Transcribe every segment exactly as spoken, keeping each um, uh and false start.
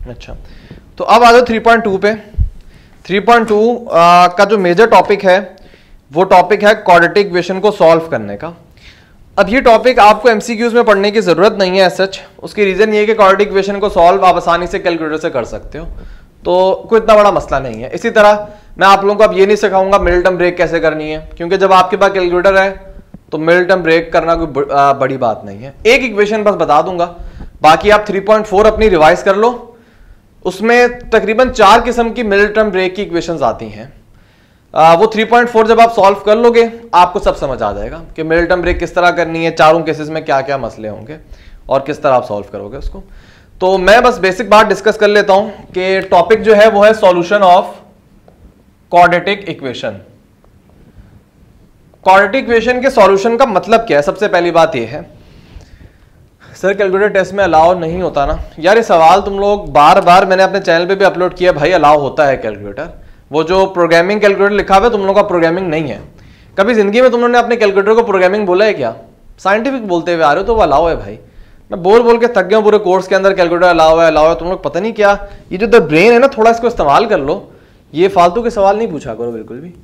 अच्छा, तो अब आ जाओ थ्री पॉइंट टू पे। थ्री पॉइंट टू का जो मेजर टॉपिक है वो टॉपिक है क्वाड्रेटिक इक्वेशन को सॉल्व करने का। अब ये टॉपिक आपको एमसीक्यूज में पढ़ने की जरूरत नहीं है सच। उसकी रीजन ये है कि क्वाड्रेटिक इक्वेशन को सॉल्व आप आसानी से कैलकुलेटर से कर सकते हो, तो कोई इतना बड़ा मसला नहीं है। इसी तरह मैं आप लोगों को अब ये नहीं सिखाऊंगा मिडिल टर्म ब्रेक कैसे करनी है, क्योंकि जब आपके पास कैलकुलेटर है तो मिडिल टर्म ब्रेक करना कोई बड़ी बात नहीं है। एक इक्वेशन बस बता दूंगा, बाकी आप थ्री पॉइंट फोर अपनी रिवाइज कर लो। उसमें तकरीबन चार किस्म की मिडिल टर्म ब्रेक की इक्वेशंस आती हैं। आ, वो थ्री पॉइंट फोर जब आप सॉल्व कर लोगे आपको सब समझ आ जाएगा कि मिडिल टर्म ब्रेक किस तरह करनी है, चारों केसेस में क्या क्या मसले होंगे और किस तरह आप सॉल्व करोगे उसको। तो मैं बस बेसिक बात डिस्कस कर लेता हूं कि टॉपिक जो है वो है solution of quadratic equation. Quadratic equation के सॉल्यूशन का मतलब क्या है? सबसे पहली बात यह है, सर कैलकुलेटर टेस्ट में अलाउ नहीं होता ना। यार ये सवाल तुम लोग बार बार, मैंने अपने चैनल पे भी अपलोड किया, भाई अलाउ होता है कैलकुलेटर। वो जो प्रोग्रामिंग कैलकुलेटर लिखा हुआ है तुम लोगों का प्रोग्रामिंग नहीं है। कभी जिंदगी में तुम लोगों ने अपने कैलकुलेटर को प्रोग्रामिंग बोला है क्या? साइंटिफिक बोलते हुए आ रहे हो तो वो अलाउ है भाई। मैं बोल बोल के थक गया हूं पूरे कोर्स के अंदर कैलकुलेटर अलाउ है अलाउ है। तुम लोग पता नहीं क्या, ये जो द ब्रेन है ना, थोड़ा इसको इस्तेमाल कर लो। ये फालतू के सवाल नहीं पूछा करो बिल्कुल भी।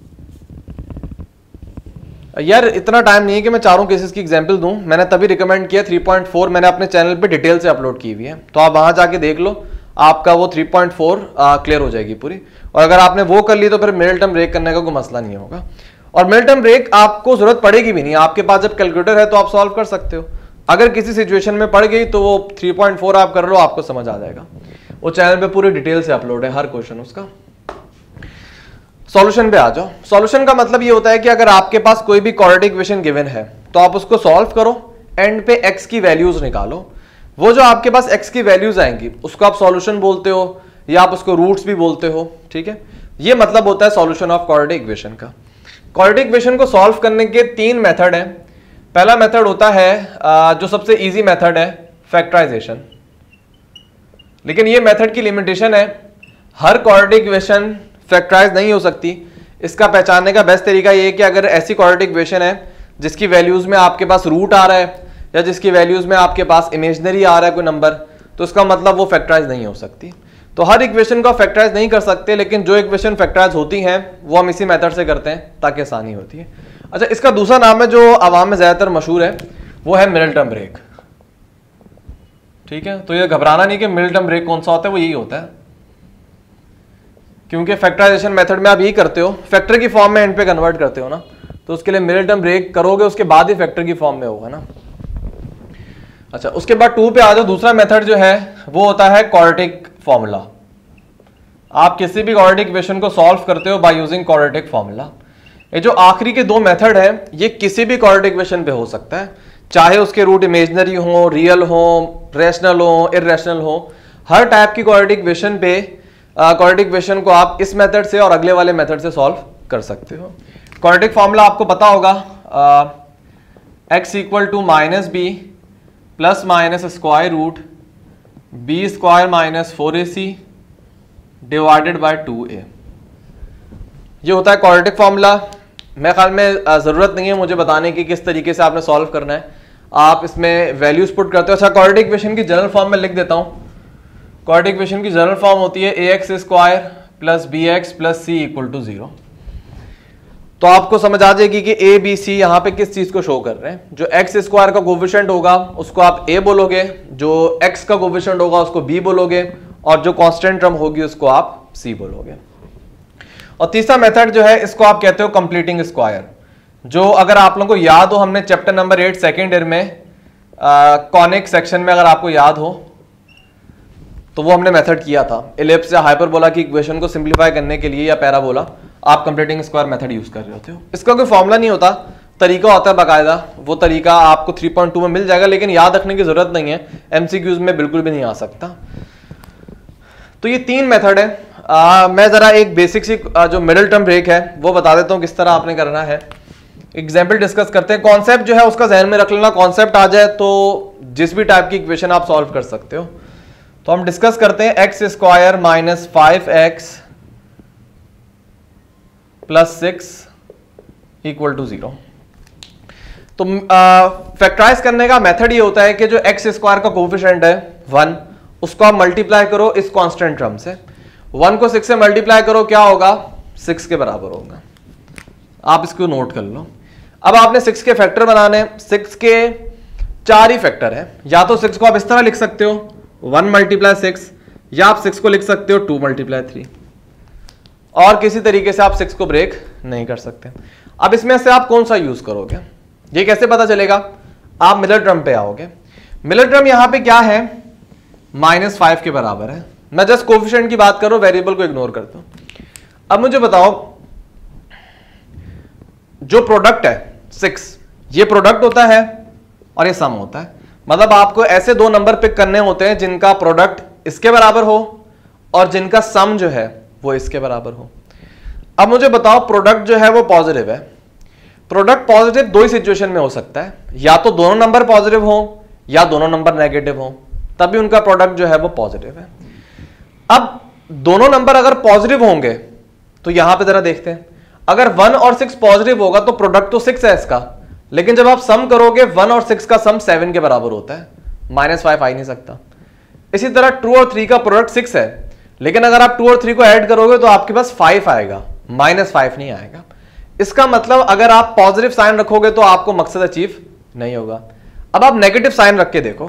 यार इतना टाइम नहीं है कि मैं चारों केसेस की एग्जांपल दूं। मैंने तभी रिकमेंड किया थ्री पॉइंट फोर मैंने अपने चैनल पे डिटेल से अपलोड की हुई है, तो आप वहां जाके देख लो, आपका वो थ्री पॉइंट फोर क्लियर हो जाएगी पूरी। और अगर आपने वो कर ली तो फिर मिडिल टर्म ब्रेक करने का कोई मसला नहीं होगा। और मिडिल टर्म ब्रेक आपको जरूरत पड़ेगी भी नहीं, आपके पास जब कैलकुलेटर है तो आप सॉल्व कर सकते हो। अगर किसी सिचुएशन में पड़ गई तो वो थ्री पॉइंट फोर आप कर लो, आपको समझ आ जाएगा। वो चैनल पे पूरी डिटेल से अपलोड है हर क्वेश्चन उसका। सॉल्यूशन पे आ जाओ। सॉल्यूशन का मतलब ये होता है कि अगर आपके पास कोई भी क्वाड्रेटिक इक्वेशन गिवन है तो आप उसको सॉल्व करो, एंड पे x की वैल्यूज निकालो। वो जो आपके पास x की वैल्यूज आएंगी उसको आप सॉल्यूशन बोलते हो या आप उसको रूट्स भी बोलते हो, ठीक है। ये मतलब होता है सॉल्यूशन ऑफ क्वाड्रेटिक इक्वेशन का। क्वाड्रेटिक इक्वेशन को सॉल्व करने के तीन मेथड है। पहला मेथड होता है जो सबसे इजी मेथड है, फैक्टराइजेशन। लेकिन ये मेथड की लिमिटेशन है, हर क्वाड्रेटिक इक्वेशन फैक्टराइज नहीं हो सकती। इसका पहचानने का बेस्ट तरीका ये है कि अगर ऐसी क्वाड्रेटिक इक्वेशन है जिसकी वैल्यूज में आपके पास रूट आ रहा है या जिसकी वैल्यूज में आपके पास इमेजिनरी आ रहा है कोई नंबर, तो इसका मतलब वो फैक्टराइज नहीं हो सकती। तो हर इक्वेशन को फैक्टराइज नहीं कर सकते, लेकिन जो इक्वेशन फैक्टराइज होती हैं वो हम इसी मेथड से करते हैं ताकि आसानी होती है। अच्छा, इसका दूसरा नाम है जो आवाम में ज्यादातर मशहूर है, वो है मिडिल टर्म ब्रेक, ठीक है। तो ये घबराना नहीं कि मिडिल टर्म ब्रेक कौन सा होता है, वो यही होता है, क्योंकि फैक्टराइजेशन मेथड में आप यही करते हो, फैक्टर की फॉर्म में एंड पे कन्वर्ट करते हो ना, तो उसके लिए मिडिल टर्म ब्रेक करोगे, उसके बाद ही फैक्टर की फॉर्म में होगा ना। अच्छा, उसके बाद टू पे आ जाओ। दूसरा मेथड जो है वो होता है क्वाड्रेटिक फॉर्मूला। आप किसी भी क्वाड्रेटिक इक्वेशन को सॉल्व करते हो बाय यूजिंग क्वाड्रेटिक फॉर्मूला। ये जो आखिरी के दो मेथड है ये किसी भी क्वाड्रेटिक इक्वेशन पे हो सकता है, चाहे उसके रूट इमेजिनरी हो, रियल हो, रेशनल हो, इररेशनल हो। हर टाइप की क्वाड्रेटिक इक्वेशन पे क्वाड्रेटिक इक्वेशन को आप इस मेथड से और अगले वाले मेथड से सॉल्व कर सकते हो। क्वाड्रेटिक फॉर्मूला आपको पता होगा, x equal to minus b plus minus square root b square minus four a c divided by two a. ये होता है क्वाड्रेटिक फॉर्मूला। मेरे ख्याल में जरूरत नहीं है मुझे बताने की किस तरीके से आपने सॉल्व करना है, आप इसमें वैल्यूज पुट करते हो। अच्छा, क्वाड्रेटिक इक्वेशन की जनरल फॉर्म में लिख देता हूं। क्वाड्रेटिक इक्वेशन की जनरल फॉर्म होती है a x square plus b x plus c equal to zero. तो आपको समझ आ जाएगी कि ए बी सी यहाँ पे किस चीज को शो कर रहे हैं। जो एक्स स्क्वायर का कोफिशिएंट होगा उसको आप ए बोलोगे, जो एक्स का कोफिशिएंट होगा उसको बी बोलोगे, और जो कांस्टेंट टर्म होगी उसको आप सी बोलोगे। और तीसरा मेथड जो है इसको आप कहते हो कंप्लीटिंग स्क्वायर, जो अगर आप लोगों को याद हो हमने chapter number eight second year में कॉनिक सेक्शन में अगर आपको याद हो तो वो हमने मेथड किया था। इलिप्स या हाइपरबोला की इक्वेशन को सिंप्लीफाई करने के लिए या पैराबोला आप कंप्लीटिंग स्क्वायर मेथड यूज कर रहे होते हो। इसका कोई फॉर्मूला नहीं होता, तरीका होता है बाकायदा। वो तरीका आपको थ्री पॉइंट टू में मिल जाएगा, लेकिन याद रखने की जरूरत नहीं है, एमसीक्यूज में बिल्कुल भी नहीं आ सकता। तो ये तीन मेथड है। आ, मैं जरा एक बेसिक सी जो मिडिल टर्म ब्रेक है वो बता देता हूँ किस तरह आपने करना है। एग्जाम्पल डिस्कस करते हैं। कॉन्सेप्ट जो है उसका जहन में रख लेना, कॉन्सेप्ट आ जाए तो जिस भी टाइप की इक्वेशन आप सॉल्व कर सकते हो। तो हम डिस्कस करते हैं x square minus five x plus six equal to zero. तो फैक्टराइज करने का मेथड ये होता है कि जो एक्स स्क्वायर का कोफिशिएंट है वन, उसको आप मल्टीप्लाई करो इस कांस्टेंट टर्म से, वन को सिक्स से मल्टीप्लाई करो, क्या होगा, सिक्स के बराबर होगा। आप इसको नोट कर लो। अब आपने सिक्स के फैक्टर बनाने, सिक्स के चार ही फैक्टर है, या तो सिक्स को आप इस तरह लिख सकते हो वन मल्टीप्लाई सिक्स, या आप सिक्स को लिख सकते हो टू मल्टीप्लाई थ्री, और किसी तरीके से आप सिक्स को ब्रेक नहीं कर सकते। अब इसमें से आप कौन सा यूज करोगे, ये कैसे पता चलेगा, आप मिलर टर्म पे आओगे। मिलर टर्म यहां पे क्या है, माइनस फाइव के बराबर है। मैं जस्ट कोफिशिएंट की बात करूं, वेरिएबल को इग्नोर करता हूं। अब मुझे बताओ, जो प्रोडक्ट है सिक्स, ये प्रोडक्ट होता है और ये सम होता है। मतलब आपको ऐसे दो नंबर पिक करने होते हैं जिनका प्रोडक्ट इसके बराबर हो और जिनका सम जो है वो इसके बराबर हो। अब मुझे बताओ, प्रोडक्ट जो है वो पॉजिटिव है। प्रोडक्ट पॉजिटिव दो ही सिचुएशन में हो सकता है, या तो दोनों नंबर पॉजिटिव हो या दोनों नंबर नेगेटिव हो, तभी उनका प्रोडक्ट जो है वो पॉजिटिव है। अब दोनों नंबर अगर पॉजिटिव होंगे तो यहां पे जरा देखते हैं, अगर वन और सिक्स पॉजिटिव होगा तो प्रोडक्ट तो सिक्स है इसका, लेकिन जब आप सम करोगे वन और सिक्स का सम सेवन के बराबर होता है, माइनस फाइव आ ही नहीं सकता। इसी तरह टू और थ्री का प्रोडक्ट सिक्स है, लेकिन अगर आप टू और थ्री को ऐड करोगे तो आपके पास फाइव आएगा, माइनस फाइव नहीं आएगा। इसका मतलब अगर आप पॉजिटिव साइन रखोगे तो आपको मकसद अचीव नहीं होगा। अब आप नेगेटिव साइन रख के देखो,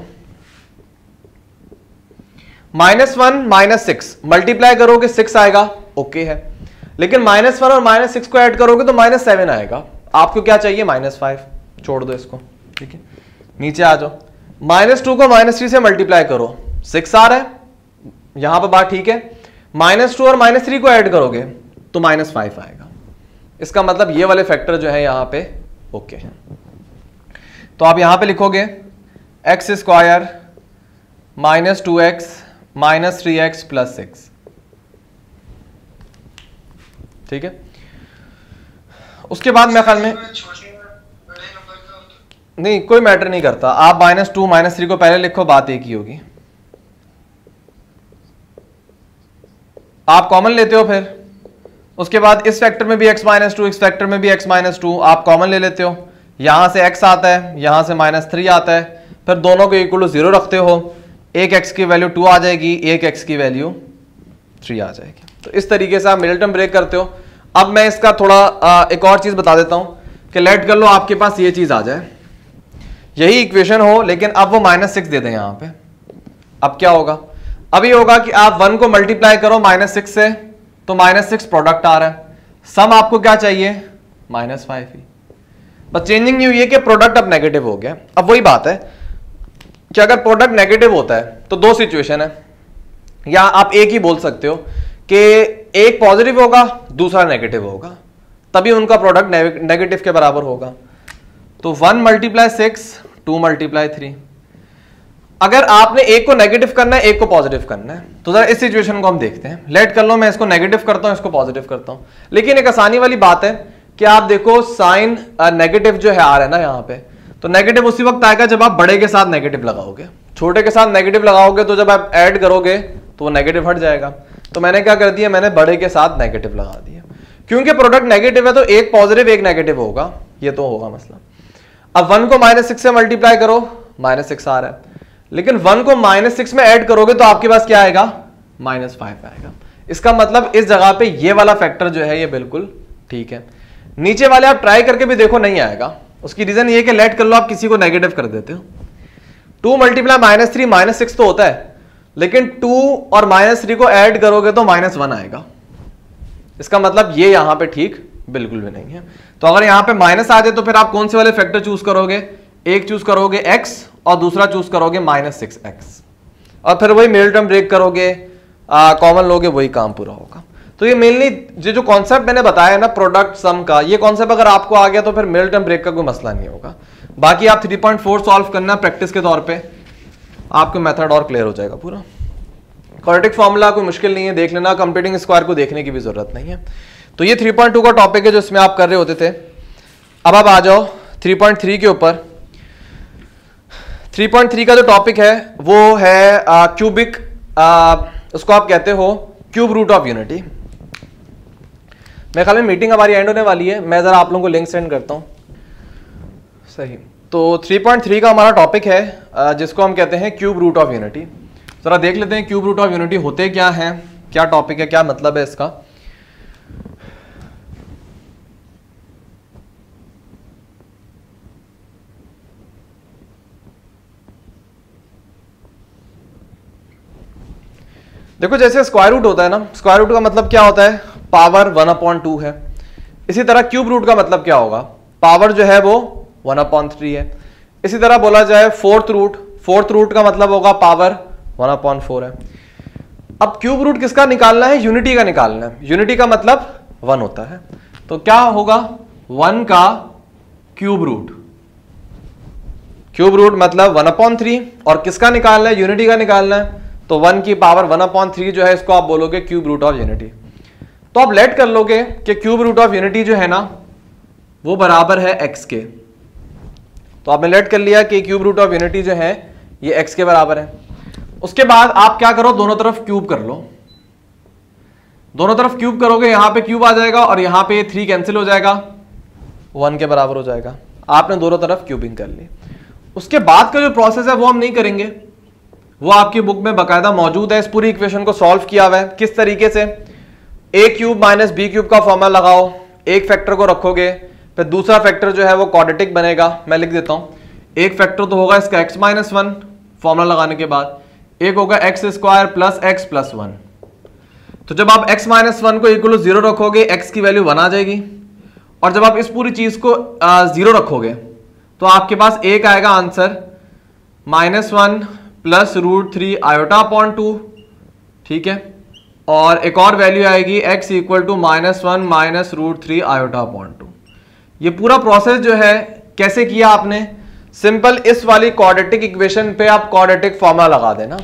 minus one minus six multiply करोगे सिक्स आएगा, ओके है, लेकिन माइनस वन और माइनस सिक्स को ऐड करोगे तो माइनस सेवन आएगा। आपको क्या चाहिए, माइनस फाइव, छोड़ दो इसको, ठीक है। नीचे आ जाओ, माइनस टू को माइनस थ्री से मल्टीप्लाई करो, सिक्स आ रहा है, यहां पर बात ठीक है। माइनस टू और माइनस थ्री को ऐड करोगे तो माइनस फाइव आएगा। इसका मतलब ये वाले फैक्टर जो है यहां पे ओके है। तो आप यहां पे लिखोगे x square minus two x minus three x plus six, ठीक है। उसके बाद मैं ख्याल में नहीं, कोई मैटर नहीं करता, आप माइनस टू माइनस थ्री को पहले लिखो, बात एक ही होगी। आप कॉमन लेते हो, फिर उसके बाद इस फैक्टर में भी x माइनस टू, इस फैक्टर में भी x माइनस टू, आप कॉमन ले लेते हो, यहां से x आता है, यहां से माइनस थ्री आता है, फिर दोनों को इक्वल टू जीरो रखते हो, एक x की वैल्यू टू आ जाएगी, एक x की वैल्यू थ्री आ जाएगी। तो इस तरीके से आप मिडिल टर्म ब्रेक करते हो। अब मैं इसका थोड़ा आ, एक और चीज बता देता हूं कि लेट कर लो आपके पास ये चीज आ जाए, यही इक्वेशन हो, लेकिन अब वो माइनस सिक्स दे दें यहां पे। अब क्या होगा, अभी होगा कि आप वन को मल्टीप्लाई करो माइनस सिक्स से, तो माइनस सिक्स प्रोडक्ट आ रहा है, सम आपको क्या चाहिए, माइनस फाइव ही। बस चेंजिंग नहीं हुई है कि प्रोडक्ट अब नेगेटिव हो गया। अब वही बात है कि अगर प्रोडक्ट नेगेटिव होता है तो दो सिचुएशन है, या आप एक ही बोल सकते हो कि एक पॉजिटिव होगा दूसरा नेगेटिव होगा, तभी उनका प्रोडक्ट नेगेटिव के बराबर होगा। तो one multiply six, two multiply three. अगर आपने एक को नेगेटिव करना है, एक को पॉजिटिव करना है, तो जरा इस सिचुएशन को हम देखते हैं। लेट कर लो, मैं इसको नेगेटिव करता हूं, इसको पॉजिटिव करता हूं, लेकिन एक आसानी वाली बात है कि आप देखो साइन नेगेटिव जो है आ रहा है ना यहां पे, तो नेगेटिव उसी वक्त आएगा जब आप बड़े के साथ नेगेटिव लगाओगे, छोटे के साथ नेगेटिव लगाओगे तो जब आप ऐड करोगे तो वो नेगेटिव हट जाएगा। तो मैंने क्या कर दिया, मैंने बड़े के साथ नेगेटिव लगा दिया, क्योंकि प्रोडक्ट नेगेटिव है तो एक पॉजिटिव एक नेगेटिव होगा, ये तो होगा मसला। अब वन को माइनस सिक्स से मल्टीप्लाई करो, माइनस सिक्स आ रहा है, लेकिन वन को माइनस सिक्स में ऐड करोगे तो आपके पास क्या आएगा, माइनस फाइव आएगा। इसका मतलब इस जगह पे ये वाला फैक्टर जो है ये बिल्कुल ठीक है। नीचे वाले आप ट्राई करके भी देखो, नहीं आएगा। उसकी रीजन ये कि लेट कर लो आप किसी को नेगेटिव कर देते हो, two multiply minus three minus six तो होता है, लेकिन टू और माइनस थ्री को ऐड करोगे तो माइनस वन आएगा। इसका मतलब ये यहां पे ठीक बिल्कुल भी नहीं है। तो अगर यहां पे माइनस आ जाए तो फिर आप कौन से वाले फैक्टर चूज करोगे, एक चूज करोगे x और दूसरा चूज करोगे माइनस सिक्स एक्स, और फिर वही मिडिल टर्म ब्रेक करोगे, कॉमन लोगे, वही काम पूरा होगा। तो ये मेनली जो जो कॉन्सेप्ट मैंने बताया ना प्रोडक्ट सम का, ये कॉन्सेप्ट अगर आपको आ गया तो फिर मिडिल टर्म ब्रेक का कोई मसला नहीं होगा। बाकी आप थ्री पॉइंट फोर सॉल्व करना प्रैक्टिस के तौर पे, आपके मेथड और क्लियर हो जाएगा पूरा। क्वाड्रेटिक फॉर्मूला कोई मुश्किल नहीं है, देख लेना, कंप्लीटिंग स्क्वायर को देखने की भी जरूरत नहीं है। तो ये थ्री पॉइंट टू का टॉपिक है जो इसमें आप कर रहे होते थे। अब आप आ जाओ थ्री पॉइंट थ्री के ऊपर। थ्री पॉइंट थ्री का जो टॉपिक है वो है क्यूबिक, उसको आप कहते हो क्यूब रूट ऑफ यूनिटी। मेरे ख्याल में मीटिंग हमारी एंड होने वाली है, मैं जरा आप लोगों को लिंक सेंड करता हूं। सही, तो थ्री पॉइंट थ्री का हमारा टॉपिक है जिसको हम कहते हैं क्यूब रूट ऑफ यूनिटी। जरा देख लेते हैं क्यूब रूट ऑफ यूनिटी होते क्या हैं, क्या टॉपिक है, क्या मतलब है इसका। देखो जैसे स्क्वायर रूट होता है ना, स्क्वायर रूट का मतलब क्या होता है, पावर वन अपॉन टू है। इसी तरह क्यूब रूट का मतलब क्या होगा, पावर जो है वो वन अपॉन थ्री है। इसी तरह बोला जाए फोर्थ रूट, फोर्थ रूट का मतलब होगा पावर वन अपॉन फोर है। अब क्यूब रूट किसका निकालना है, यूनिटी का निकालना है। यूनिटी का मतलब वन होता है, तो क्या होगा, वन का क्यूब रूट। क्यूब रूट मतलब वन अपॉन थ्री, और किसका निकालना है, यूनिटी का निकालना है, तो वन की पावर वन अपॉन थ्री जो है इसको आप बोलोगे क्यूब रूट ऑफ यूनिटी। तो आप लेट कर लोगे कि क्यूब रूट ऑफ यूनिटी जो है ना वो बराबर है एक्स के। तो आपने लेट कर लिया कि क्यूब रूट ऑफ यूनिटी जो है ये एक्स के बराबर है। उसके बाद आप क्या करो, दोनों तरफ क्यूब कर लो। दोनों तरफ क्यूब करोगे, यहां पे क्यूब आ जाएगा और यहां पे थ्री कैंसिल हो जाएगा, वन के बराबर हो जाएगा। आपने दोनों तरफ क्यूबिंग कर ली। उसके बाद का जो प्रोसेस है वो हम नहीं करेंगे, वो आपकी बुक में बकायदा मौजूद है। इस पूरी इक्वेशन को सॉल्व किया हुआ है किस तरीके से, a cube minus b cube का फॉर्मूला लगाओ, एक फैक्टर को रखोगे, फिर दूसरा फैक्टर जो है वो क्वाड्रेटिक बनेगा। मैं लिख देता हूं, एक फैक्टर तो होगा इसका एक्स माइनस वन फॉर्मूला लगाने के बाद, एक होगा x square plus x plus one. तो जब आप एक्स माइनस वन को इक्वल टू जीरो रखोगे, एक्स की वैल्यू वन आ जाएगी, और जब आप इस पूरी चीज को जीरो रखोगे तो आपके पास एक आएगा answer minus one plus root three iota upon two, ठीक है, और एक और वैल्यू आएगी x equal to minus one minus root three iota upon two. ये पूरा प्रोसेस जो है कैसे किया आपने, सिंपल इस वाली क्वाड्रेटिक इक्वेशन पे आप क्वाड्रेटिक फॉर्मूला लगा देना।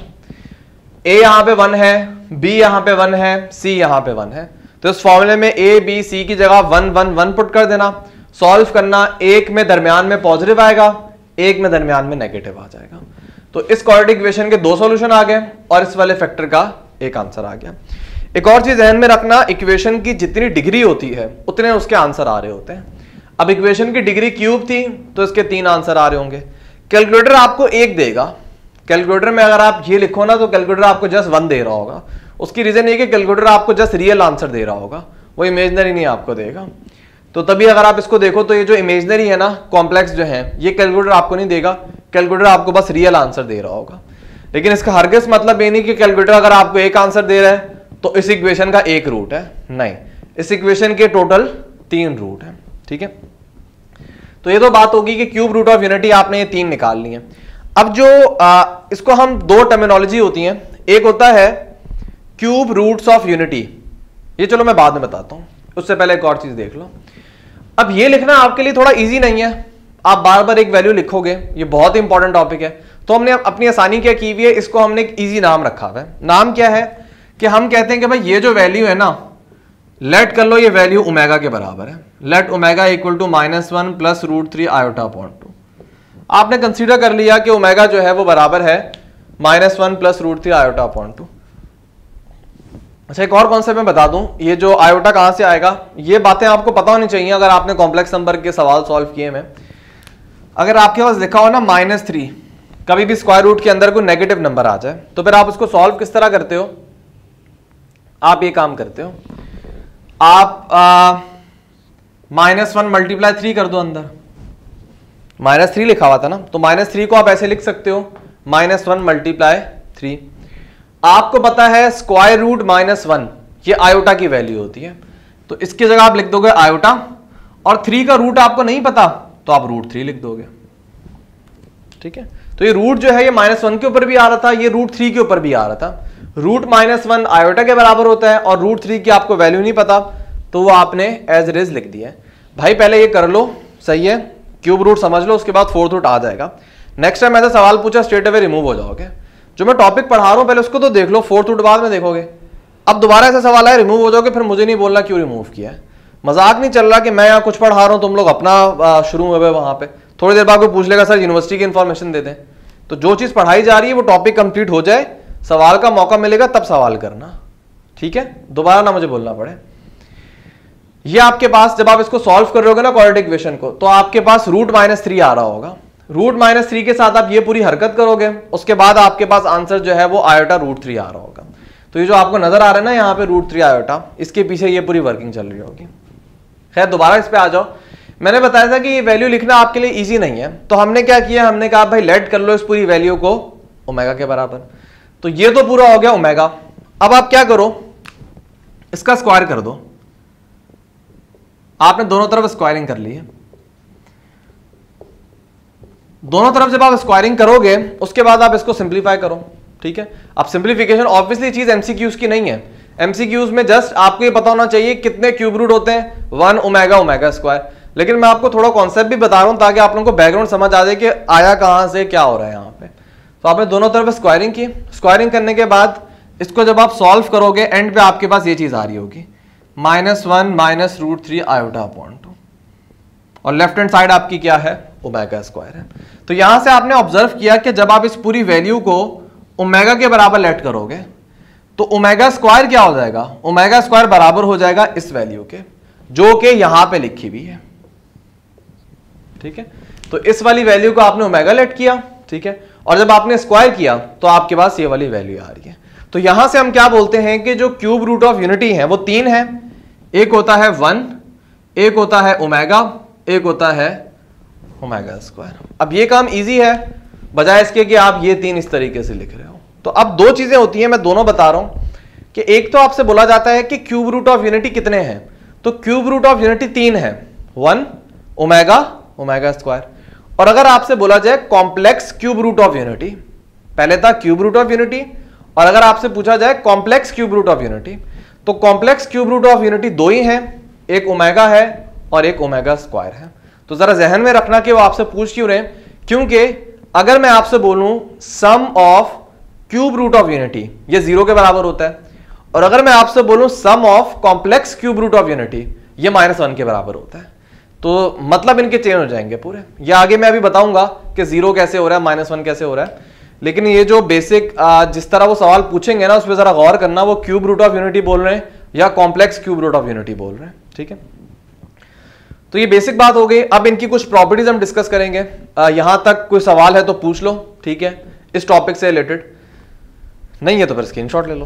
a यहां पे वन है, b यहां पे वन है, c यहां पे वन है, तो इस फॉर्मूले में a b c की जगह वन वन वन पुट कर देना। सॉल्व करना, एक में दरमियान में पॉजिटिव आएगा, एक में दरमियान में नेगेटिव आ जाएगा। तो इस क्वाड्रेटिक इक्वेशन के दो सॉल्यूशन आ गए और इस वाले फैक्टर का एक आंसर आ गया। एक और चीज ध्यान में रखना, इक्वेशन की जितनी डिग्री होती है उतने उसके आंसर आ रहे होते हैं। अब इक्वेशन की डिग्री क्यूब थी तो इसके तीन आंसर आ रहे होंगे। कैलकुलेटर आपको एक देगा, कैलकुलेटर में अगर आप ये लिखो ना तो कैलकुलेटर आपको जस्ट वन दे रहा होगा। उसकी रीजन ये कि कैलकुलेटर आपको जस्ट रियल आंसर दे रहा होगा, वो इमेजनरी नहीं आपको देगा। तो तभी अगर आप इसको देखो तो ये जो इमेजनरी है ना, कॉम्प्लेक्स जो है, ये कैलकुलेटर आपको नहीं देगा, कैलकुलेटर आपको बस रियल आंसर दे रहा होगा। लेकिन इसका हरगिज़ मतलब ये नहीं कि कैलकुलेटर अगर आपको एक आंसर दे रहा है तो इस इक्वेशन का एक रूट है, नहीं, इस इक्वेशन के टोटल तीन रूट है, ठीक है। तो ये तो बात होगी कि क्यूब रूट ऑफ यूनिटी आपने ये तीन निकाल ली है। अब जो आ, इसको हम दो टर्मिनोलॉजी होती हैं, एक होता है क्यूब रूट्स ऑफ यूनिटी, ये चलो मैं बाद में बताता हूं, उससे पहले एक और चीज देख लो। अब ये लिखना आपके लिए थोड़ा इजी नहीं है, आप बार बार एक वैल्यू लिखोगे, ये बहुत ही इंपॉर्टेंट टॉपिक है। तो हमने अपनी आसानी क्या की हुई है, इसको हमने एक इजी नाम रखा हुआ है। नाम क्या है कि हम कहते हैं कि भाई ये जो वैल्यू है ना, लेट कर लो ये वैल्यू ओमेगा के बराबर है। Let omega equal to minus one plus root three iota upon two. आपने कंसीडर कर लिया कि ओमेगा जो है वो बराबर है minus one plus root three iota upon two. अच्छा, एक और कॉन्सेप्ट मैं बता दूं, ये जो आयोटा कहां से आएगा, ये बातें आपको पता होनी चाहिए अगर आपने कॉम्प्लेक्स नंबर के सवाल सॉल्व किए में। अगर आपके पास लिखा हो ना माइनस थ्री, कभी भी स्क्वायर रूट के अंदर कोई नेगेटिव नंबर आ जाए तो फिर आप उसको सॉल्व किस तरह करते हो, आप ये काम करते हो, आप माइनस वन मल्टीप्लाई थ्री कर दो, अंदर माइनस थ्री लिखा हुआ था ना, तो माइनस थ्री को आप ऐसे लिख सकते हो माइनस वन मल्टीप्लाई थ्री। आपको पता है स्क्वायर रूट माइनस वन ये आयोटा की वैल्यू होती है, तो इसकी जगह आप लिख दोगे आयोटा, और थ्री का रूट आपको नहीं पता तो आप रूट थ्री लिख दोगे, ठीक है। तो ये रूट जो है ये माइनस वन के ऊपर भी आ रहा था, ये रूट थ्री के ऊपर भी आ रहा था। रूट माइनस वन आयोटा के बराबर होता है और रूट थ्री की आपको वैल्यू नहीं पता, तो वो आपने एज इट इज लिख दिया है। भाई पहले ये कर लो, सही है, क्यूब रूट समझ लो, उसके बाद फोर्थ रूट आ जाएगा। नेक्स्ट टाइम ऐसा सवाल पूछा स्ट्रेट अवे रिमूव हो जाओगे। जो मैं टॉपिक पढ़ा रहा हूं पहले उसको तो देख लो, फोर्थ रूट बाद में देखोगे। अब दोबारा ऐसा सवाल है रिमूव हो जाओगे, फिर मुझे नहीं बोलना क्यों रिमूव किया है। मजाक नहीं चल रहा कि मैं यहाँ कुछ पढ़ा रहा हूँ, तुम लोग अपना शुरू हुए वहां पे, थोड़ी देर बाद कोई पूछ लेगा सर यूनिवर्सिटी की इंफॉर्मेशन दे दें। तो जो चीज पढ़ाई जा रही है वो टॉपिक कंप्लीट हो जाए, सवाल का मौका मिलेगा तब सवाल करना, ठीक है, दोबारा ना मुझे बोलना पड़े। ये आपके पास जब आप इसको सॉल्व कर रहे होगे ना क्वाड्रेटिक इक्वेशन को, तो आपके पास रूट माइनस थ्री आ रहा होगा। रूट माइनस थ्री के साथ आप ये पूरी हरकत करोगे, उसके बाद आपके पास आंसर जो है वो आयोटा रूट थ्री आ रहा होगा। तो ये जो आपको नजर आ रहा है ना यहाँ पे रूट थ्री आयोटा, इसके पीछे ये पूरी वर्किंग चल रही होगी। खैर दोबारा इस पे आ जाओ। मैंने बताया था कि ये वैल्यू लिखना आपके लिए इजी नहीं है, तो हमने क्या किया, हमने कहा भाई लेट कर लो इस पूरी वैल्यू को ओमेगा के बराबर। तो ये तो पूरा हो गया ओमेगा। अब आप क्या करो, इसका स्क्वायर कर दो। आपने दोनों तरफ स्क्वायरिंग कर ली है। दोनों तरफ जब आप स्क्वायरिंग करोगे उसके बाद आप इसको सिंप्लीफाई करो, ठीक है। अब सिंप्लीफिकेशन ऑब्वियसली चीज एमसीक्यूज की नहीं है। एमसीक्यूज में जस्ट आपको ये पता होना चाहिए कितने क्यूब रूट होते हैं, वन ओमेगा ओमेगा स्क्वायर। लेकिन मैं आपको थोड़ा कॉन्सेप्ट भी बता रहा हूं ताकि आप लोगों को बैकग्राउंड समझ आ जाए कि आया कहां से, क्या हो रहा है यहाँ पे। तो आपने दोनों तरफ स्क्वायरिंग की। स्क्वायरिंग करने के बाद इसको जब आप सॉल्व करोगे एंड पे आपके पास ये चीज आ रही होगी, minus one minus root three iota upon two, और लेफ्ट हैंड साइड आपकी क्या है, ओमेगा स्क्वायर है। तो यहां से आपने ऑब्जर्व किया कि जब आप इस पूरी वैल्यू को ओमेगा के बराबर लेट करोगे तो ओमेगा स्क्वायर क्या हो जाएगा, ओमेगा स्क्वायर बराबर हो जाएगा इस वैल्यू के, जो कि यहां पे लिखी हुई है, ठीक है। तो इस वाली वैल्यू को आपने ओमेगा लेट किया, ठीक है, और जब आपने स्क्वायर किया तो आपके पास ये वाली वैल्यू आ रही है। तो यहां से हम क्या बोलते हैं कि जो क्यूब रूट ऑफ यूनिटी है वो तीन है। एक होता है वन, एक होता है ओमेगा, एक होता है ओमेगा स्क्वायर। अब ये काम इजी है बजाय इसके कि आप ये तीन इस तरीके से लिख रहे हो। तो अब दो चीजें होती हैं, मैं दोनों बता रहा हूं कि एक तो आपसे बोला जाता है कि क्यूब रूट ऑफ यूनिटी कितने हैं, तो क्यूब रूट ऑफ यूनिटी तीन है, वन ओमेगा ओमेगा स्क्वायर। और अगर आपसे बोला जाए complex cube root of unity, पहले था क्यूब रूट ऑफ यूनिटी, और अगर आपसे पूछा जाए complex cube root of unity, तो complex cube root of unity दो ही हैं, एक ओमेगा है और एक ओमेगा स्क्वायर है। तो जरा जहन में रखना कि वो आपसे पूछ क्यों रहे, क्योंकि अगर मैं आपसे बोलूं sum of cube root of unity, ये जीरो के बराबर होता है, और अगर मैं आपसे बोलूं sum of complex cube root of unity, ये माइनस वन के बराबर होता है। तो मतलब इनके चेंज हो जाएंगे पूरे। ये आगे मैं अभी बताऊंगा कि जीरो कैसे हो रहा है, माइनस वन कैसे हो रहा है, लेकिन ये जो बेसिक जिस तरह वो सवाल पूछेंगे ना उस पर जरा गौर करना, वो क्यूब रूट ऑफ यूनिटी बोल रहे हैं या complex cube root of unity बोल रहे हैं, ठीक है। तो ये बेसिक बात हो गई। अब इनकी कुछ प्रॉपर्टीज हम डिस्कस करेंगे। यहां तक कोई सवाल है तो पूछ लो, ठीक है, इस टॉपिक से रिलेटेड। नहीं है तो फिर स्क्रीनशॉट ले लो।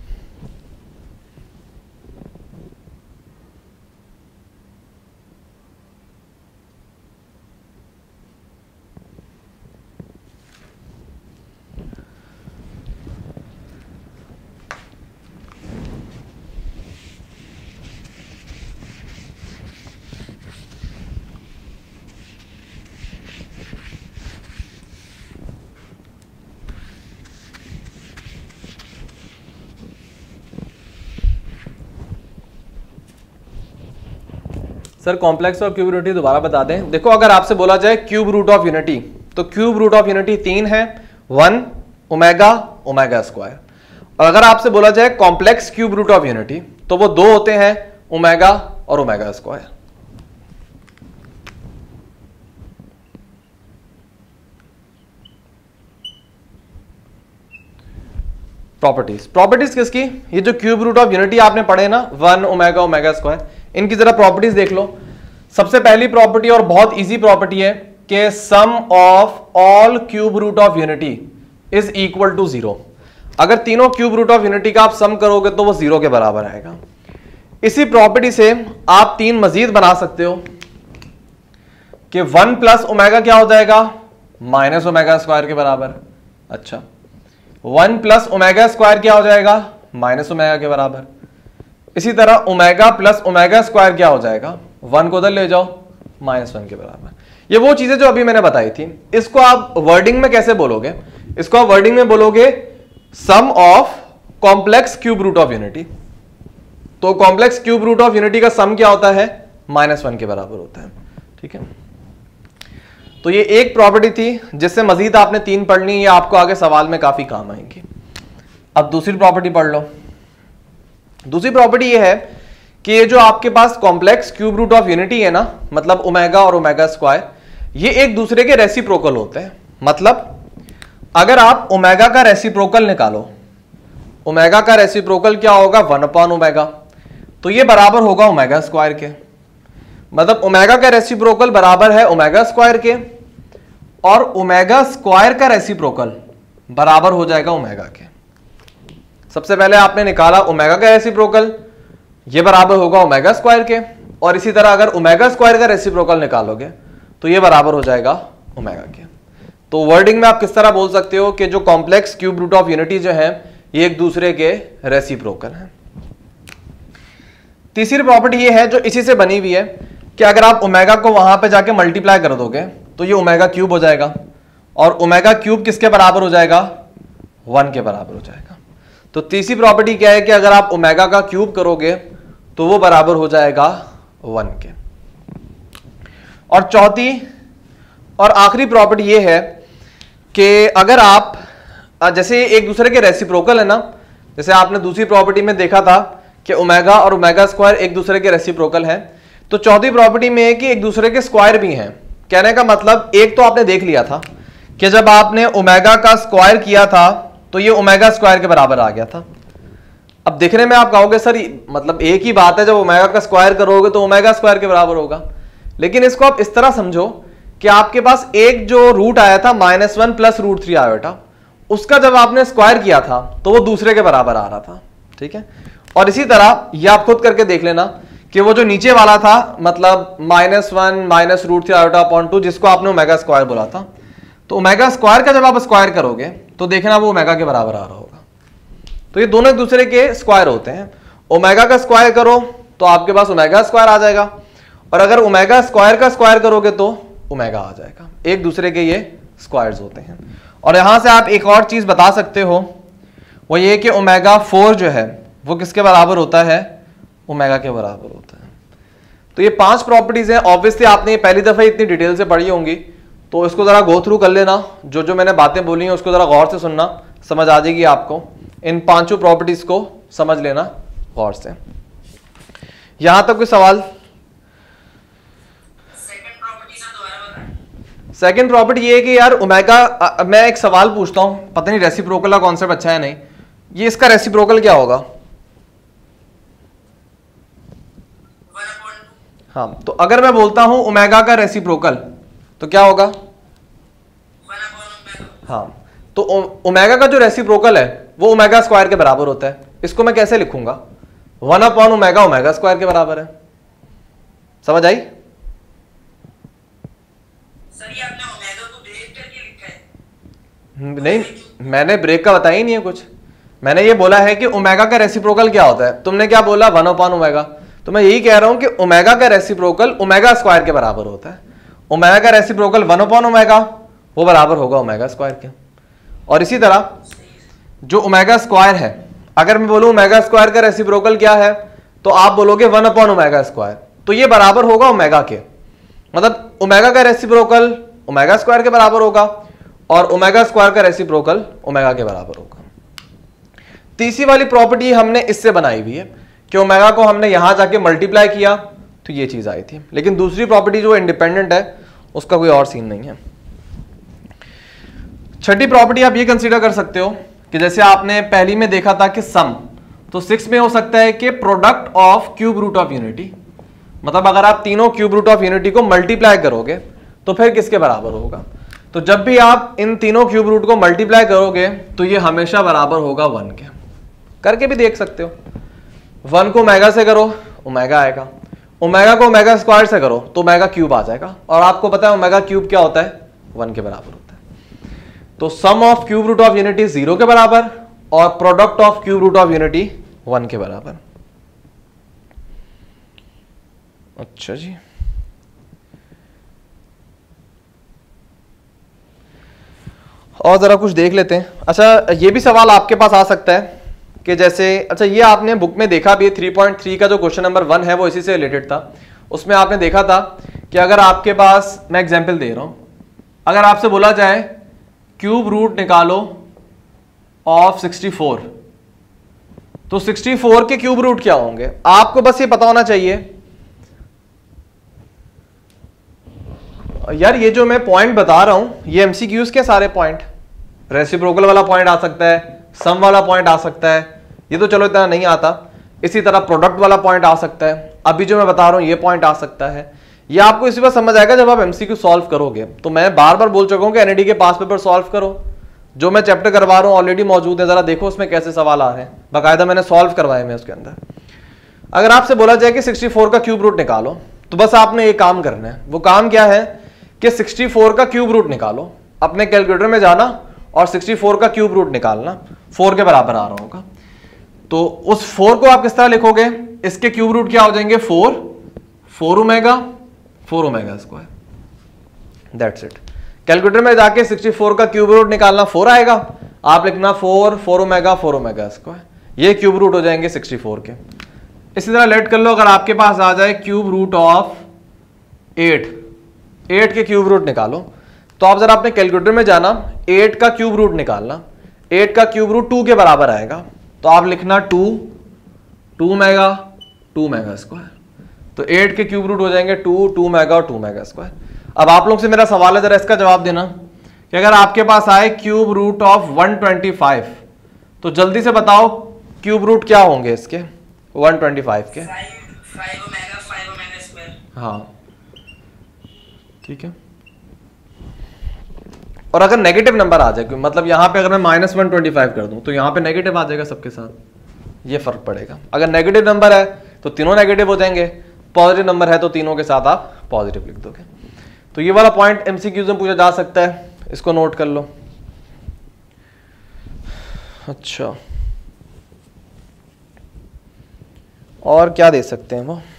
सर कॉम्प्लेक्स और क्यूब यूनिटी दोबारा बता दें। देखो अगर आपसे बोला जाए क्यूब रूट ऑफ यूनिटी, तो क्यूब रूट ऑफ यूनिटी तीन है, वन ओमेगा ओमेगा स्क्वायर। और अगर आपसे बोला जाए complex cube root of unity, तो वो दो होते हैं, ओमेगा और ओमेगा स्क्वायर। प्रॉपर्टीज प्रॉपर्टीज किसकी, ये जो क्यूब रूट ऑफ यूनिटी आपने पढ़े ना, वन ओमेगा ओमेगा स्क्वायर, इनकी जरा प्रॉपर्टीज देख लो। सबसे पहली प्रॉपर्टी और बहुत इजी प्रॉपर्टी है कि sum of all cube root of unity is equal to zero. अगर तीनों क्यूब रूट ऑफ यूनिटी का आप सम करोगे तो वो जीरो के बराबर आएगा। इसी प्रॉपर्टी से आप तीन मजीद बना सकते हो कि वन प्लस ओमेगा क्या हो जाएगा, माइनस ओमेगा स्क्वायर के बराबर। अच्छा, वन प्लस ओमेगा स्क्वायर क्या हो जाएगा, माइनस ओमेगा के बराबर। इसी तरह ओमेगा प्लस ओमेगा स्क्वायर क्या हो जाएगा, वन को उधर ले जाओ, माइनस वन के बराबर। ये वो चीजें जो अभी मैंने बताई थी। इसको आप वर्डिंग में कैसे बोलोगे, इसको आप वर्डिंग में बोलोगे sum of complex cube root of unity. तो complex cube root of unity का सम क्या होता है, माइनस वन के बराबर होता है, ठीक है। तो ये एक प्रॉपर्टी थी जिससे मजीद आपने तीन पढ़नी, ये आपको आगे सवाल में काफी काम आएंगी। अब दूसरी प्रॉपर्टी पढ़ लो। दूसरी प्रॉपर्टी ये है कि ये जो आपके पास complex cube root of unity है ना, मतलब ओमेगा और ओमेगा स्क्वायर, ये एक दूसरे के रेसिप्रोकल होते हैं। मतलब अगर आप ओमेगा का रेसिप्रोकल निकालो, ओमेगा का रेसिप्रोकल क्या होगा, वन अपॉन ओमेगा, तो ये बराबर होगा ओमेगा स्क्वायर के। मतलब ओमेगा का रेसिप्रोकल बराबर है ओमेगा स्क्वायर के, और ओमेगा स्क्वायर का रेसिप्रोकल बराबर हो जाएगा ओमेगा के। सबसे पहले आपने निकाला ओमेगा का रेसिप्रोकल, ये बराबर होगा ओमेगा स्क्वायर के, और इसी तरह अगर ओमेगा स्क्वायर का रेसिप्रोकल निकालोगे तो ये बराबर हो जाएगा ओमेगा के। तो वर्डिंग में आप किस तरह बोल सकते हो कि जो complex cube root of unity जो है ये एक दूसरे के रेसिप्रोकल है। तीसरी प्रॉपर्टी ये है जो इसी से बनी हुई है कि अगर आप ओमेगा को वहां पे जाके मल्टीप्लाई कर दोगे तो ये ओमेगा क्यूब हो जाएगा, और ओमेगा क्यूब किसके बराबर हो जाएगा, वन के बराबर हो जाएगा। तो तीसरी प्रॉपर्टी क्या है कि अगर आप ओमेगा का क्यूब करोगे तो वो बराबर हो जाएगा वन के। और चौथी और आखिरी प्रॉपर्टी ये है कि अगर आप जैसे एक दूसरे के रेसिप्रोकल है ना, जैसे आपने दूसरी प्रॉपर्टी में देखा था कि ओमेगा और ओमेगा स्क्वायर एक दूसरे के रेसिप्रोकल है, तो चौथी प्रॉपर्टी में है कि एक दूसरे के स्क्वायर भी हैं। कहने का मतलब एक तो आपने देख लिया था कि जब आपने ओमेगा का स्क्वायर किया था तो ये ओमेगा स्क्वायर के बराबर आ गया था। अब देखने में आप कहोगे सर मतलब एक ही बात है, जब ओमेगा का स्क्वायर करोगे तो ओमेगा स्क्वायर के बराबर होगा, लेकिन इसको आप इस तरह समझो कि आपके पास एक जो रूट आया था minus one plus root three iota, उसका जब आपने स्क्वायर किया था तो वो दूसरे के बराबर आ रहा था, ठीक है। और इसी तरह ये आप खुद करके देख लेना कि वो जो नीचे वाला था मतलब minus one minus root three iota upon two, जिसको आपने ओमेगा स्क्वायर बोला था, तो ओमेगा स्क्वायर का जब आप स्क्वायर करोगे तो देखना वो ओमेगा के बराबर आ रहा होगा। तो ये दोनों एक दूसरे के स्क्वायर होते हैं। ओमेगा का स्क्वायर करो तो आपके पास ओमेगा स्क्वायर आ जाएगा, और अगर ओमेगा स्क्वायर का स्क्वायर करोगे तो ओमेगा आ जाएगा। एक दूसरे के ये स्क्वायर्स होते हैं। और यहां से आप एक और चीज बता सकते हो, वो ये कि ओमेगा फोर जो है वो किसके बराबर होता है, ओमेगा के बराबर होता है। तो ये पांच प्रॉपर्टीज हैं। ऑब्वियसली आपने पहली दफा इतनी डिटेल से पढ़ी होंगी, तो इसको जरा गो थ्रू कर लेना, जो जो मैंने बातें बोली हैं उसको जरा गौर से सुनना, समझ आ जाएगी आपको। इन पांचों प्रॉपर्टीज को समझ लेना गौर से। यहां तक कोई सवाल? सेकंड प्रॉपर्टी ये है कि यार ओमेगा, मैं एक सवाल पूछता हूं, पता नहीं रेसिप्रोकल का कॉन्सेप्ट अच्छा है नहीं, ये इसका रेसिप्रोकल क्या होगा? हाँ, तो अगर मैं बोलता हूं ओमेगा का रेसिप्रोकल तो क्या होगा? हाँ, तो ओमेगा का जो रेसिप्रोकल है वो ओमेगा स्क्वायर के बराबर होता है। इसको मैं कैसे लिखूंगा? One upon omega omega square के बराबर है। समझ आई? सर ये आपने ओमेगा को ब्रेक करके लिखा है। नहीं, मैंने ब्रेक का बताया ही नहीं है कुछ। मैंने ये बोला है कि ओमेगा का रेसिप्रोकल क्या होता है। तुमने क्या बोला? One upon omega. तो मैं यही कह रहा हूं कि ओमेगा का रेसिप्रोकल ओमेगा स्क्वायर के बराबर होता है। ओमेगा का रेसिप्रोकल वन अपॉन ओमेगा, वो बराबर होगा ओमेगा स्क्वायर के। और इसी तरह जो ओमेगा स्क्वायर है, अगर मैं बोलूं ओमेगा स्क्वायर का रेसिप्रोकल क्या है, तो आप बोलोगे वन अपॉन ओमेगा स्क्वायर, तो ये बराबर होगा ओमेगा के। मतलब ओमेगा का रेसिप्रोकल ओमेगा स्क्वायर के बराबर होगा, और ओमेगा स्क्वायर का रेसिप्रोकल ओमेगा के बराबर होगा। तीसरी वाली प्रॉपर्टी हमने इससे बनाई हुई है कि ओमेगा को हमने यहां जाके मल्टीप्लाई किया तो ये चीज आई थी। लेकिन दूसरी प्रॉपर्टी जो इंडिपेंडेंट है उसका कोई और सीन नहीं है। छठी प्रॉपर्टी आप ये कंसीडर कर सकते हो कि जैसे आपने पहली में देखा था कि सम, तो सिक्स में हो सकता है कि product of cube root of unity, मतलब अगर आप तीनों क्यूब रूट ऑफ यूनिटी को मल्टीप्लाई करोगे तो फिर किसके बराबर होगा? तो जब भी आप इन तीनों क्यूब रूट को मल्टीप्लाई करोगे तो ये हमेशा बराबर होगा वन के। करके भी देख सकते हो। वन को ओमेगा से करो, ओमेगा आएगा। ओमेगा को ओमेगा स्क्वायर से करो तो ओमेगा क्यूब आ जाएगा। और आपको पता है ओमेगा क्यूब क्या होता है? वन के बराबर होता है। तो sum of cube root of unity zero के बराबर और product of cube root of unity one के बराबर। अच्छा जी, और जरा कुछ देख लेते हैं। अच्छा, ये भी सवाल आपके पास आ सकता है कि जैसे, अच्छा ये आपने बुक में देखा भी, थ्री पॉइंट थ्री का जो क्वेश्चन नंबर वन है वो इसी से रिलेटेड था। उसमें आपने देखा था कि अगर आपके पास, मैं एग्जांपल दे रहा हूं, अगर आपसे बोला जाए क्यूब रूट निकालो ऑफ सिक्सटी फोर, तो सिक्सटी फोर के क्यूब रूट क्या होंगे? आपको बस ये पता होना चाहिए। यार ये जो मैं पॉइंट बता रहा हूं ये एमसीक्यूज के सारे पॉइंट, रेसिप्रोकल वाला पॉइंट आ सकता है, सम वाला पॉइंट आ सकता है, ये तो चलो इतना नहीं आता। इसी तरह प्रोडक्ट वाला पॉइंट आ सकता है, अभी जो मैं बता रहा हूं ये पॉइंट आ सकता है। ये आपको इसी बार समझ आएगा जब आप एमसीक्यू सॉल्व करोगे। तो मैं बार बार बोल चुका हूं कि एनईडी के पास पेपर सॉल्व करो, जो मैं चैप्टर करवा रहा हूं ऑलरेडी मौजूद है, जरा देखो उसमें कैसे सवाल आ रहे हैं, बाकायदा मैंने सॉल्व करवाए मैं उसके अंदर। अगर आपसे बोला जाए कि सिक्सटी फोर का क्यूब रूट निकालो, तो बस आपने एक काम करना है। वो काम क्या है कि सिक्सटी फोर का क्यूब रूट निकालो, अपने कैलकुलेटर में जाना और सिक्सटी फोर का क्यूब रूट निकालना, फोर के बराबर आ रहा होगा। तो उस फोर को आप किस तरह लिखोगे, इसके क्यूब रूट क्या हो जाएंगे, four, four omega, four omega square, that's it. Calculator में जाके सिक्सटी फोर का क्यूब रूट निकालना, फोर आएगा, आप लिखना four, four omega, four omega square, ये क्यूब रूट हो जाएंगे सिक्सटी फोर के। इसी तरह लेट कर लो, अगर आपके पास आ जाए cube root of eight, eight के क्यूब रूट निकालो, तो आप जरा अपने कैलकुलेटर में जाना, एट का क्यूब रूट निकालना, एट का क्यूब रूट टू के बराबर आएगा, तो आप लिखना two, two mega, two mega square. तो एट के क्यूब रूट हो जाएंगे टू, टू मेगा और टू मेगा स्क्वायर। अब आप लोग से मेरा सवाल है, जरा इसका जवाब देना कि अगर आपके पास आए cube root of one twenty five, तो जल्दी से बताओ क्यूब रूट क्या होंगे इसके, वन ट्वेंटी फाइव के। Five omega, five omega square. हाँ ठीक है। और अगर नेगेटिव नंबर आ जाए, मतलब यहां पे अगर मैं माइनस वन ट्वेंटी फाइव कर दूं, तो यहां पे नेगेटिव आ जाएगा सबके साथ, ये फर्क पड़ेगा। अगर नेगेटिव नंबर है तो तीनों नेगेटिव हो जाएंगे, पॉजिटिव नंबर है तो तीनों के साथ आप पॉजिटिव लिख दोगे। तो ये वाला पॉइंट एमसीक्यूज में पूछा जा सकता है, इसको नोट कर लो। अच्छा, और क्या दे सकते हैं वो,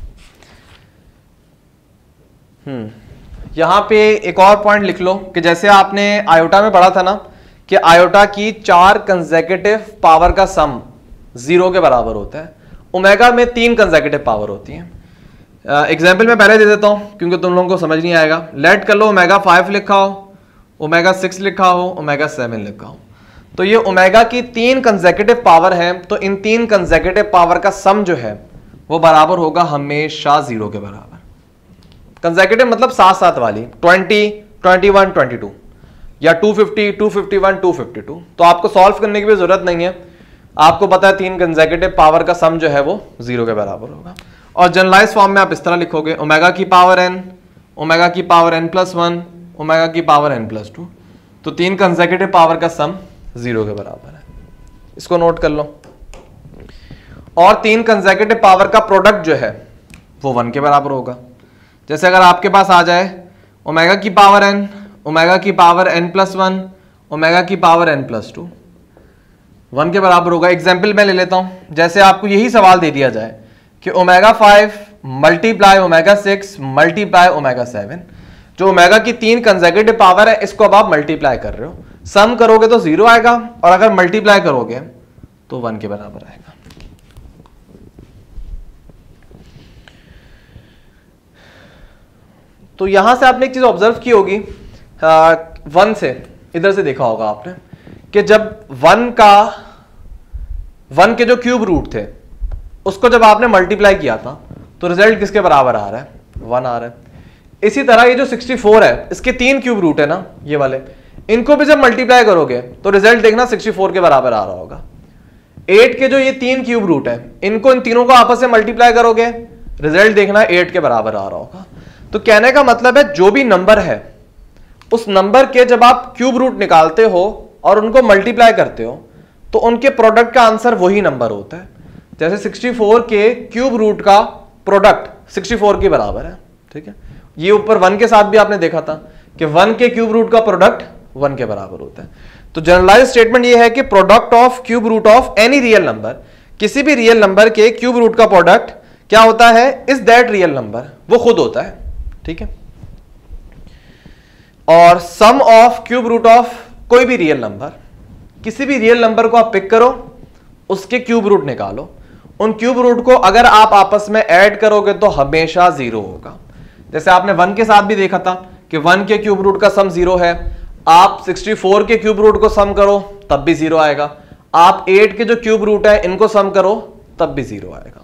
हम्म यहां पे एक और पॉइंट लिख लो कि जैसे आपने आयोटा में पढ़ा था ना कि आयोटा की चार कंसेक्यूटिव पावर का सम जीरो के बराबर होता है, ओमेगा में तीन कंसेक्यूटिव पावर होती है। एग्जाम्पल मैं पहले दे देता हूं क्योंकि तुम लोगों को समझ नहीं आएगा। लेट कर लो ओमेगा फाइव लिखा हो, ओमेगा सिक्स लिखा हो, ओमेगा सेवन लिखा हो, तो ये ओमेगा की तीन कंसेक्यूटिव पावर है, तो इन तीन कंसेक्यूटिव पावर का सम जो है वो बराबर होगा हमेशा जीरो के बराबर। कंसेक्यूटिव मतलब साथ साथ वाली, twenty, twenty one, twenty two या two fifty, two fifty one, two fifty two. तो आपको सॉल्व करने की भी जरूरत नहीं है, आपको पता है तीन कंसेक्यूटिव पावर का सम जो है वो जीरो के बराबर होगा। और जनरलाइज फॉर्म में आप इस तरह लिखोगे, ओमेगा की पावर एन, ओमेगा की power N plus one, omega की पावर एन प्लस टू, तो तीन कंसेक्यूटिव पावर का सम जीरो के बराबर है, इसको नोट कर लो। और तीन कंसेक्यूटिव पावर का प्रोडक्ट जो है वो वन के बराबर होगा। जैसे अगर आपके पास आ जाए ओमेगा की पावर एन, ओमेगा की power N plus one, omega की power N plus two, one के बराबर होगा। एग्जाम्पल मैं ले लेता हूं, जैसे आपको यही सवाल दे दिया जाए कि omega five multiply omega six multiply omega seven, जो ओमेगा की तीन कंसेक्यूटिव पावर है इसको अब आप मल्टीप्लाई कर रहे हो, सम करोगे तो जीरो आएगा और अगर मल्टीप्लाई करोगे तो वन के बराबर आएगा। तो यहां से आपने एक चीज ऑब्जर्व की होगी, वन से इधर से देखा होगा आपने कि जब वन का वन के जो क्यूब रूट थे उसको जब आपने मल्टीप्लाई किया था तो रिजल्ट किसके बराबर आ रहा है, वन आ रहा है। इसी तरह ये जो सिक्सटी फोर है इसके तीन क्यूब रूट है ना ये वाले, इनको भी जब मल्टीप्लाई करोगे तो रिजल्ट देखना सिक्सटी फोर के बराबर आ रहा होगा। एट के जो ये तीन क्यूब रूट है इनको इन तीनों को आपस में मल्टीप्लाई करोगे, रिजल्ट देखना एट के बराबर आ रहा होगा। तो कहने का मतलब है जो भी नंबर है उस नंबर के जब आप क्यूब रूट निकालते हो और उनको मल्टीप्लाई करते हो तो उनके प्रोडक्ट का आंसर वही नंबर होता है। जैसे सिक्सटी फोर के क्यूब रूट का प्रोडक्ट सिक्सटी फोर के बराबर है, ठीक है। ये ऊपर वन के साथ भी आपने देखा था कि वन के क्यूब रूट का प्रोडक्ट वन के बराबर होता है। तो जनरलाइज स्टेटमेंट ये है कि product of cube root of any real number, किसी भी रियल नंबर के क्यूब रूट का प्रोडक्ट क्या होता है, इज दैट रियल नंबर, वो खुद होता है, ठीक है। और sum of cube root of कोई भी रियल नंबर, किसी भी रियल नंबर को आप पिक करो उसके क्यूब रूट निकालो, उन क्यूब रूट को अगर आप आपस में ऐड करोगे तो हमेशा जीरो होगा। जैसे आपने वन के साथ भी देखा था कि वन के क्यूब रूट का सम जीरो है, आप सिक्सटी फोर के क्यूब रूट को सम करो तब भी जीरो आएगा, आप एट के जो क्यूब रूट है इनको सम करो तब भी जीरो आएगा।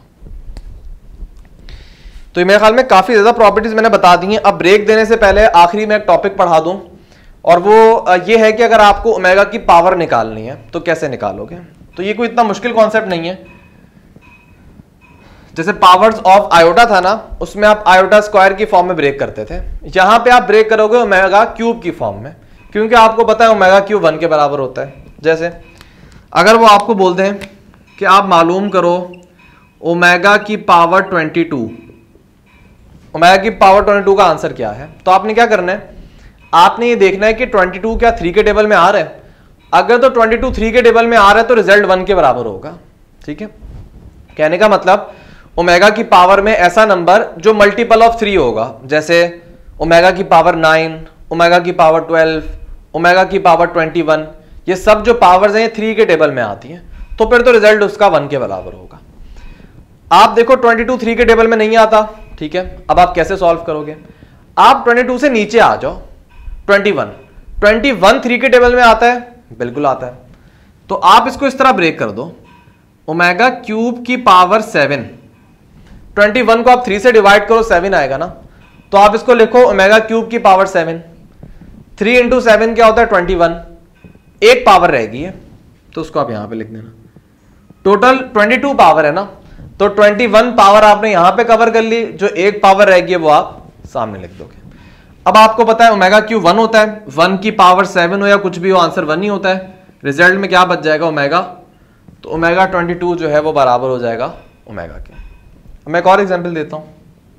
तो मेरे ख्याल में काफी ज्यादा प्रॉपर्टीज मैंने बता दी हैं। अब ब्रेक देने से पहले आखिरी में एक टॉपिक पढ़ा दूं और वो ये है कि अगर आपको ओमेगा की पावर निकालनी है तो कैसे निकालोगे। तो ये कोई इतना मुश्किल कॉन्सेप्ट नहीं है। जैसे पावर्स ऑफ आयोटा था ना, उसमें आप आयोटा स्क्वायर की फॉर्म में ब्रेक करते थे, यहां पे आप ब्रेक करोगे ओमेगा क्यूब की फॉर्म में, क्योंकि आपको पता है ओमेगा क्यूब वन के बराबर होता है। जैसे अगर वो आपको बोलते हैं कि आप मालूम करो ओमेगा की पावर ट्वेंटी टू, ओमेगा की पावर ट्वेंटी टू का आंसर क्या है, तो आपने क्या करना है, आपने ये देखना है कि ट्वेंटी टू क्या थ्री के टेबल में आ रहा है। अगर तो ट्वेंटी टू थ्री के टेबल में आ रहा है तो रिजल्ट वन के बराबर होगा। ठीक है, कहने का मतलब ओमेगा की पावर में ऐसा नंबर जो मल्टीपल ऑफ थ्री होगा, जैसे ओमेगा की पावर नाइन, ओमेगा की पावर ट्वेल्व, ओमेगा की पावर ट्वेंटी वन, ये सब जो पावर्स हैं ये थ्री के टेबल में आती हैं, तो फिर तो रिजल्ट उसका वन के बराबर होगा। आप देखो ट्वेंटी टू थ्री के टेबल में नहीं आता, ठीक है, अब आप कैसे सॉल्व करोगे, आप ट्वेंटी टू से नीचे आ जाओ, twenty one, twenty one three के टेबल में आता है, बिल्कुल आता है, तो आप इसको इस तरह ब्रेक कर दो, ओमेगा क्यूब की पावर सेवन, ट्वेंटी वन को आप थ्री से डिवाइड करो सेवन आएगा ना, तो आप इसको लिखो ओमेगा क्यूब की power seven, three into seven क्या होता है ट्वेंटी वन, एक पावर रहेगी है तो उसको आप यहां पे लिख देना, टोटल ट्वेंटी टू पावर है ना, तो ट्वेंटी वन पावर आपने यहां पे कवर कर ली, जो एक पावर रहेगी वो आप सामने लिख दोगे। अब आपको पता है ओमेगा क्यूब वन होता है, वन की पावर सेवन हो या कुछ भी हो आंसर वन ही होता है, रिजल्ट में क्या बच जाएगा ओमेगा, तो ओमेगा ट्वेंटी टू जो है वो बराबर हो जाएगा ओमेगा के। मैं एक और एग्जांपल देता हूं,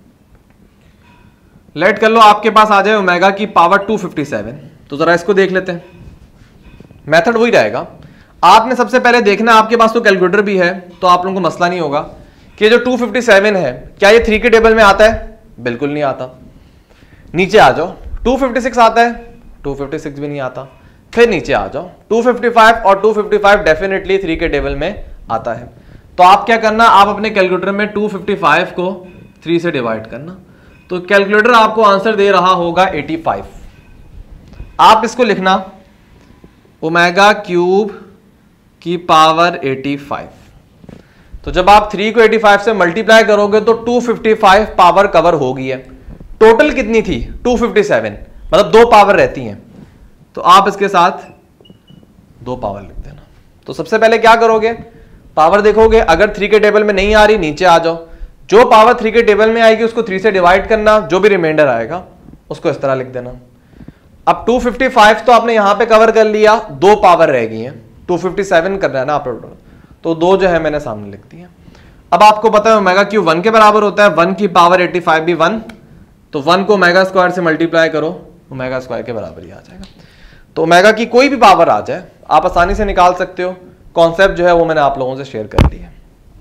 लेट कर लो आपके पास आ जाए ओमेगा की पावर टू फिफ्टी सेवन, तो जरा इसको देख लेते हैं, मेथड वही रहेगा। आपने सबसे पहले देखना, आपके पास तो कैलकुलेटर भी है तो आप लोगों को मसला नहीं होगा कि जो टू फिफ्टी सेवन है क्या ये थ्री के टेबल में आता है, बिल्कुल नहीं आता। नीचे आ जाओ, टू फिफ्टी सिक्स आता है, टू फिफ्टी सिक्स भी नहीं आता, फिर नीचे आ जाओ, टू फिफ्टी फाइव और two fifty five definitely three के टेबल में आता है, तो आप क्या करना, आप अपने कैलकुलेटर में टू फिफ्टी फाइव को थ्री से डिवाइड करना, तो कैलकुलेटर आपको आंसर दे रहा होगा एटी फाइव। आप इसको लिखना ओमेगा क्यूब की पावर एटी फाइव, तो जब आप थ्री को एटी फाइव से मल्टीप्लाई करोगे तो two fifty five power cover होगी है, टोटल कितनी थी टू फिफ्टी सेवन, मतलब दो पावर रहती हैं, तो आप इसके साथ दो पावर लिख देना। तो सबसे पहले क्या करोगे, पावर देखोगे, अगर थ्री के टेबल में नहीं आ रही नीचे आ जाओ, जो पावर थ्री के टेबल में आएगी उसको थ्री से डिवाइड करना, जो भी रिमाइंडर आएगा उसको इस तरह लिख देना। अब टू फिफ्टी फाइव तो आपने यहां पे कवर कर लिया, दो पावर रह गई हैं, टू फिफ्टी सेवन करना है ना आप, तो दो जो है मैंने सामने लिख दिया। अब आपको पता है ओमेगा क्यूब वन के बराबर होता है, वन की पावर एटी फाइव भी वन, तो वन को ओमेगा स्क्वायर से मल्टीप्लाई करो, ओमेगा स्क्वायर के बराबर ही आ जाएगा। तो ओमेगा की कोई भी पावर आ जाए आप आसानी से निकाल सकते हो, कॉन्सेप्ट जो है वो मैंने आप लोगों से शेयर कर लिया।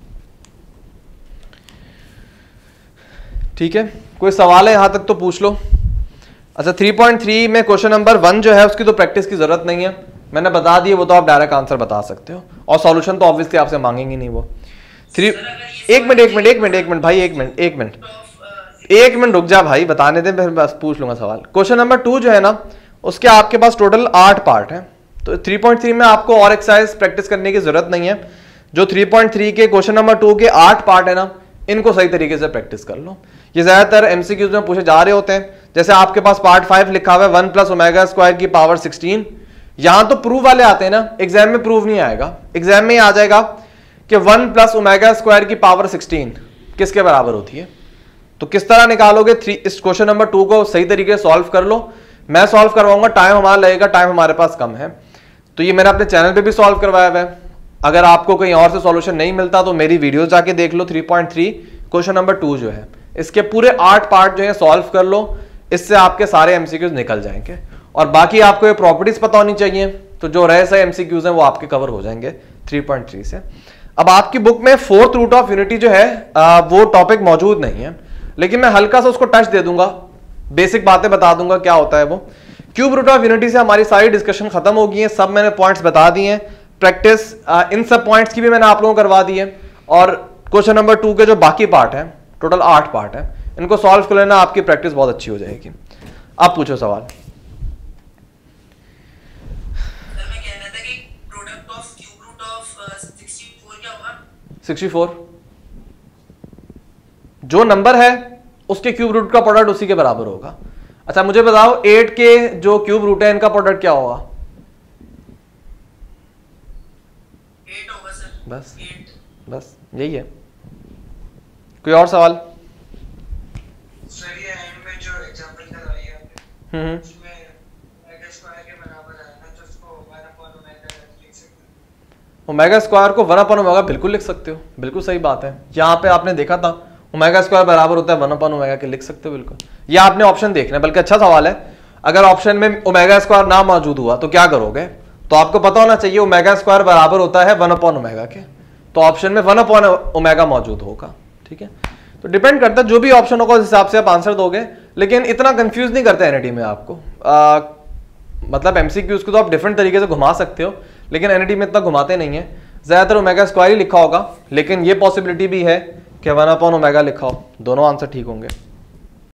ठीक है, कोई सवाल है यहां तक तो पूछ लो। अच्छा, थ्री पॉइंट थ्री में क्वेश्चन नंबर वन जो है उसकी तो प्रैक्टिस की जरूरत नहीं है, मैंने बता दिया, वो तो आप डायरेक्ट आंसर बता सकते हो, और सॉल्यूशन तो ऑब्वियसली आपसे मांगेंगे नहीं वो। थ्री एक मिनट एक मिनट एक मिनट एक मिनट भाई, एक मिनट एक मिनट एक मिनट रुक जा भाई, बताने दे, फिर बस पूछ लूंगा सवाल। क्वेश्चन नंबर टू जो है ना, उसके आपके पास टोटल आठ पार्ट है, तो थ्री पॉइंट थ्री में आपको और एक्सरसाइज प्रैक्टिस करने की जरूरत नहीं है। जो थ्री पॉइंट थ्री के क्वेश्चन नंबर टू के आठ पार्ट है ना, इनको सही तरीके से प्रैक्टिस कर लो। ये ज्यादातर एमसीक्यूज में पूछे जा रहे होते हैं, जैसे आपके पास पार्ट फाइव लिखा हुआ है वन प्लस ओमेगा स्क्वायर की पावर सिक्सटीन, यहां तो प्रूव वाले आते हैं ना, एग्जाम में प्रूव नहीं आएगा, एग्जाम में आ जाएगा कि वन प्लस ओमेगा स्क्वायर की पावर सिक्सटीन किसके बराबर होती है। तो किस तरह निकालोगे, थ्री इस क्वेश्चन नंबर टू को सही तरीके से सॉल्व कर लो, मैं सॉल्व करवाऊंगा, टाइम हमारा लगेगा, टाइम हमारे पास कम है, तो ये मैंने अपने चैनल पे भी सॉल्व करवाया हुआ है। अगर आपको कहीं और से सॉल्यूशन नहीं मिलता तो मेरी वीडियोस जाके देख लो, three point three question number two जो है, इसके पूरे आठ पार्ट जो है सॉल्व कर लो, इससे आपके सारे एमसीक्यूज निकल जाएंगे। और बाकी आपको ये प्रॉपर्टीज पता होनी चाहिए, तो जो रहे सही एमसीक्यूज हैं वो आपके कवर हो जाएंगे थ्री पॉइंट थ्री से। अब आपकी बुक में फोर्थ रूट ऑफ यूनिटी जो है आ, वो टॉपिक मौजूद नहीं है, लेकिन मैं हल्का सा उसको टच दे दूंगा, बेसिक बातें बता दूंगा क्या होता है वो। क्यूब रूट ऑफ यूनिटी से हमारी सारी डिस्कशन खत्म हो गई है, सब मैंने पॉइंट्स बता दिए हैं, प्रैक्टिस इन सब पॉइंट्स की भी मैंने आप लोगों को करवा दी है। और क्वेश्चन नंबर टू के जो बाकी पार्ट है, टोटल आठ पार्ट है, इनको सॉल्व कर लेना, आपकी प्रैक्टिस बहुत अच्छी हो जाएगी। आप पूछो सवाल। सिक्सटी फोर जो नंबर है उसके क्यूब रूट का प्रोडक्ट उसी के बराबर होगा। अच्छा मुझे बताओ एट के जो क्यूब रूट है इनका प्रोडक्ट क्या होगा? एट होगा सर। बस एट। बस यही है, कोई और सवाल? सर ये एंड में जो एग्जांपल कराई है हम्म उसमें ओमेगा स्क्वायर के बराबर है ना, तो उसको वन अपॉन ओमेगा लिख सकते हैं। ओमेगा स्क्वायर को वन अपॉन ओमेगा बिल्कुल लिख सकते हो, बिल्कुल सही बात है। यहाँ पे आपने देखा था ओमेगा स्क्वायर बराबर होता है वन अपॉन ओमेगा के, लिख सकते हो बिल्कुल। ये आपने ऑप्शन देखना है, बल्कि अच्छा सवाल है। अगर ऑप्शन में ओमेगा स्क्वायर ना मौजूद हुआ तो क्या करोगे? तो आपको पता होना चाहिए ओमेगा स्क्वायर बराबर होता है वन अपॉन ओमेगा के, तो ऑप्शन में वन अपॉन ओमेगा मौजूद होगा। ठीक है, तो डिपेंड करता है जो भी ऑप्शन होगा उस हिसाब से आप आंसर दोगे, लेकिन इतना कंफ्यूज नहीं करता एनईटी में आपको। आ, मतलब एमसीक्यूज को तो आप डिफरेंट तरीके से घुमा सकते हो, लेकिन एनईटी में इतना घुमाते नहीं है। ज्यादातर ओमेगा स्क्वायर ही लिखा होगा, लेकिन ये पॉसिबिलिटी भी है कि वन अपॉन ओमेगा लिखा हो। दोनों आंसर ठीक होंगे।